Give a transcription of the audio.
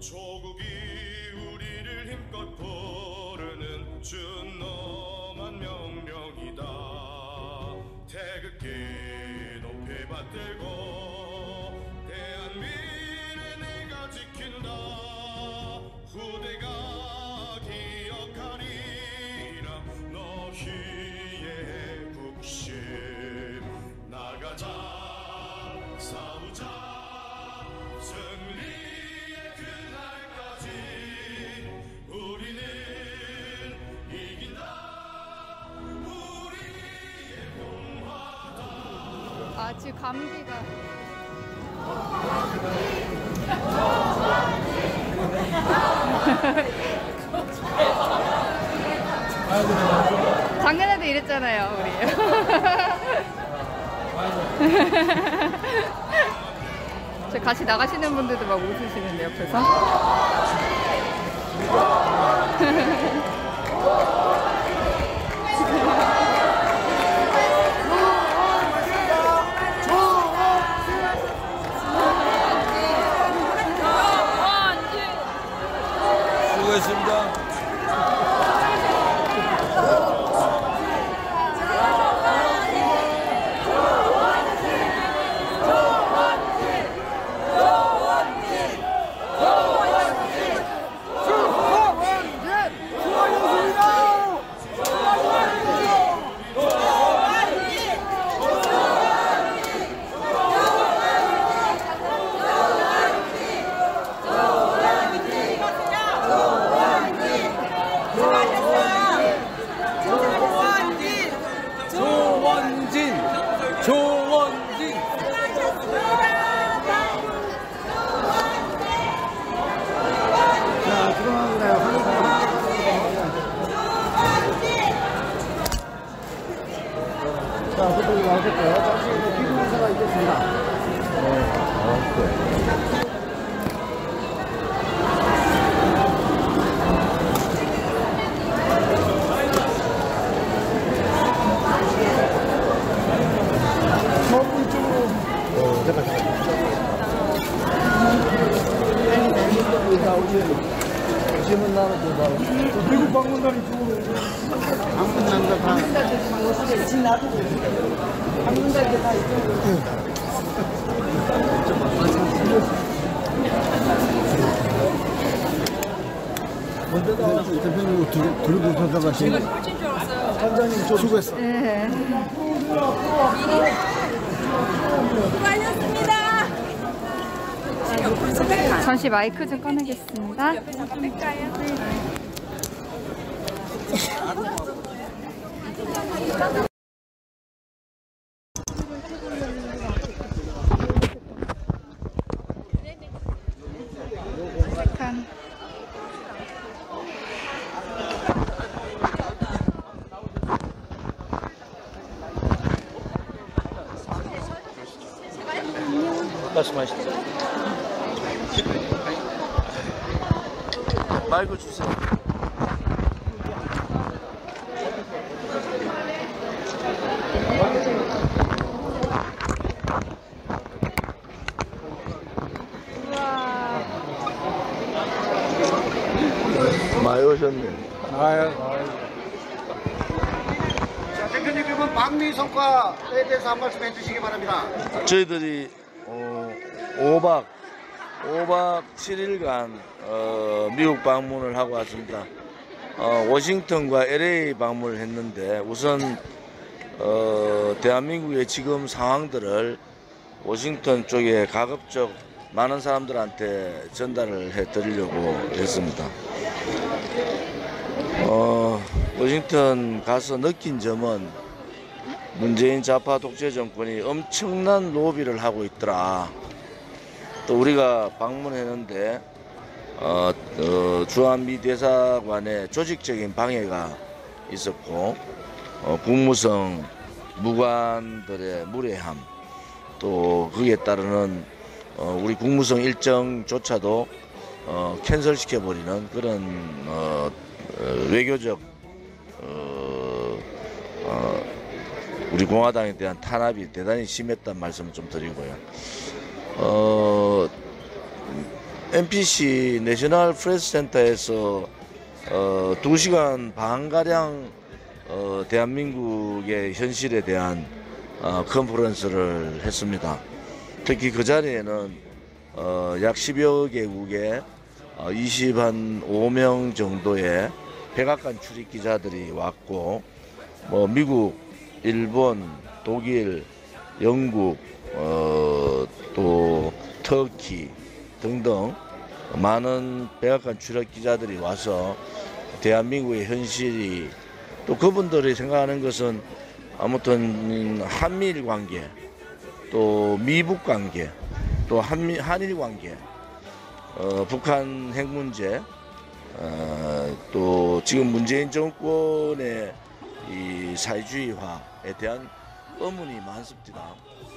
조국이 우리를 힘껏 부르는 준엄한 명령이다. 태극기 높이 받들고 대한민국을 내가 지킨다. 후대가 기억하리라 너희의 국심. 나가자 싸우자 승리의 그날까지 우리는 이긴다. 우리의 공화다. 아, 지금 감기가. 작년에도 이랬잖아요, 우리. 저 같이 나가시는 분들도 막 웃으시는데, 옆에서. 수고했습니다. 조원진. 자, 들어갑니다. 자, 그쪽으로 나오셨고요. 잠시 피부 인사가 있겠습니다. 질문 나눠줘. 미국 방문단이 쪽으로. 방문단도 다. 지금 놔두고 있어요. 방문단도 다 이쪽으로. 먼저 대표님 들고 서다가 지금. 훨씬 좋았어요. 관장님 수고했어. 네. 수고하셨습니다. 잠시 마이크 좀 꺼내겠습니다. 옆에 잠깐 뺄까요? 말씀하시죠. 마이크 주세요. 많이 오셨네. 자, 대표님 그러면 방미 성과에 대해서 한 말씀 해주시기 바랍니다. 저희들이 5박 7일간 미국 방문을 하고 왔습니다. 워싱턴과 LA 방문을 했는데 우선 대한민국의 지금 상황들을 워싱턴 쪽에 가급적 많은 사람들한테 전달을 해드리려고 했습니다. 워싱턴 가서 느낀 점은 문재인 좌파 독재 정권이 엄청난 로비를 하고 있더라. 또 우리가 방문했는데 주한미 대사관의 조직적인 방해가 있었고 국무성 무관들의 무례함, 또 거기에 따르는 우리 국무성 일정조차도 캔슬시켜버리는 그런 외교적 우리 공화당에 대한 탄압이 대단히 심했다는 말씀을 좀 드리고요. NPC 내셔널 프레스 센터에서 2시간 반가량 대한민국의 현실에 대한 컨퍼런스를 했습니다. 특히 그 자리에는 약 10여 개국의 25명 정도의 백악관 출입 기자들이 왔고, 뭐 미국, 일본, 독일, 영국, 또 터키 등등 많은 백악관 출입 기자들이 와서 대한민국의 현실이, 또 그분들이 생각하는 것은 아무튼 한미일 관계, 또 미북 관계, 또 한일 관계, 북한 핵 문제, 또 지금 문재인 정권의 이 사회주의화에 대한 의문이 많습니다.